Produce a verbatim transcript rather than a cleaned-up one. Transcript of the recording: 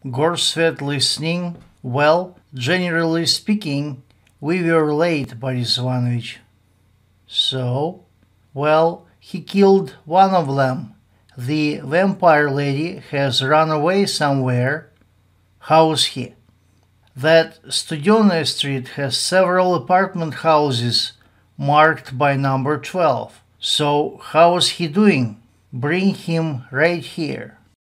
Горсвет listening. Well, generally speaking, we were late, Boris Ivanovich. So? Well, he killed one of them. The vampire lady has run away somewhere. How's he? That Studenaia Street has several apartment houses marked by number twelve. So how's he doing? Bring him right here.